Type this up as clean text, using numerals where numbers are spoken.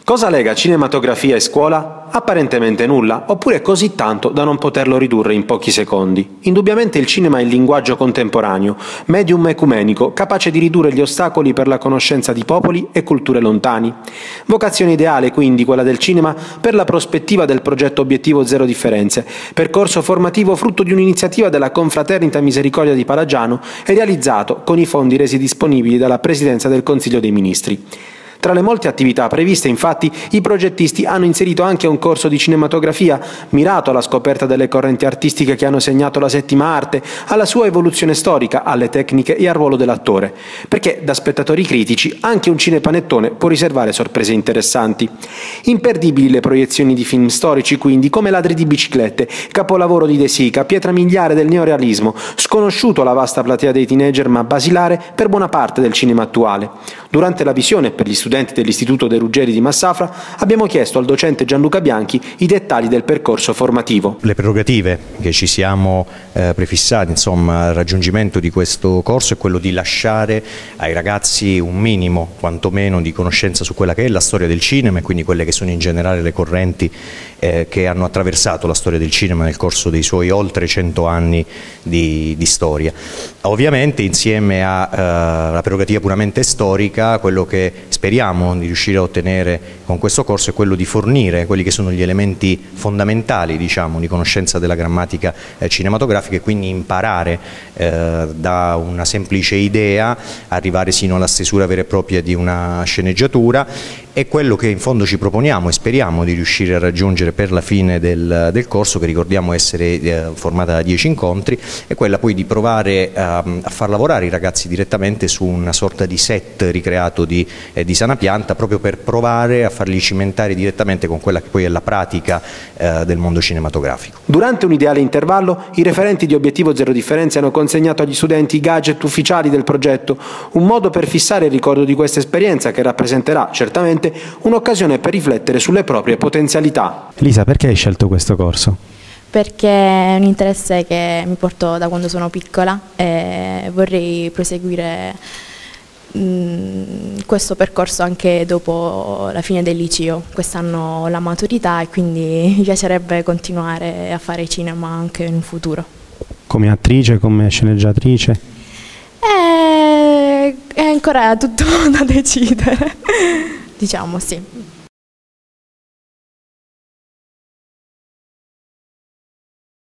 Cosa lega cinematografia e scuola? Apparentemente nulla, oppure così tanto da non poterlo ridurre in pochi secondi. Indubbiamente il cinema è il linguaggio contemporaneo, medium ecumenico, capace di ridurre gli ostacoli per la conoscenza di popoli e culture lontani. Vocazione ideale, quindi, quella del cinema per la prospettiva del progetto Obiettivo Zero Differenze, percorso formativo frutto di un'iniziativa della Confraternita Misericordia di Palagiano e realizzato con i fondi resi disponibili dalla Presidenza del Consiglio dei Ministri. Tra le molte attività previste, infatti, i progettisti hanno inserito anche un corso di cinematografia mirato alla scoperta delle correnti artistiche che hanno segnato la settima arte, alla sua evoluzione storica, alle tecniche e al ruolo dell'attore, perché da spettatori critici anche un cinepanettone può riservare sorprese interessanti. Imperdibili le proiezioni di film storici, quindi, come Ladri di biciclette, capolavoro di De Sica, pietra miliare del neorealismo, sconosciuto alla vasta platea dei teenager ma basilare per buona parte del cinema attuale. Durante la visione per gli studenti dell'Istituto De Ruggeri di Massafra abbiamo chiesto al docente Gianluca Bianchi i dettagli del percorso formativo. Le prerogative che ci siamo prefissati, insomma, al raggiungimento di questo corso è quello di lasciare ai ragazzi un minimo, quantomeno, di conoscenza su quella che è la storia del cinema e quindi quelle che sono in generale le correnti che hanno attraversato la storia del cinema nel corso dei suoi oltre 100 anni di storia. Ovviamente insieme alla prerogativa puramente storica, quello che speriamo di riuscire a ottenere con questo corso è quello di fornire quelli che sono gli elementi fondamentali, diciamo, di conoscenza della grammatica cinematografica e quindi imparare da una semplice idea arrivare sino alla stesura vera e propria di una sceneggiatura. È quello che in fondo ci proponiamo e speriamo di riuscire a raggiungere per la fine del corso, che ricordiamo essere formata da 10 incontri, è quella poi di provare a far lavorare i ragazzi direttamente su una sorta di set ricreato di sana pianta, proprio per provare a farli cimentare direttamente con quella che poi è la pratica del mondo cinematografico. Durante un ideale intervallo, i referenti di Obiettivo Zero Differenze hanno consegnato agli studenti i gadget ufficiali del progetto, un modo per fissare il ricordo di questa esperienza che rappresenterà certamente un'occasione per riflettere sulle proprie potenzialità. Lisa, perché hai scelto questo corso? Perché è un interesse che mi porto da quando sono piccola e vorrei proseguire questo percorso anche dopo la fine del liceo. Quest'anno ho la maturità e quindi mi piacerebbe continuare a fare cinema anche in un futuro. Come attrice, come sceneggiatrice? È ancora tutto da decidere, diciamo sì.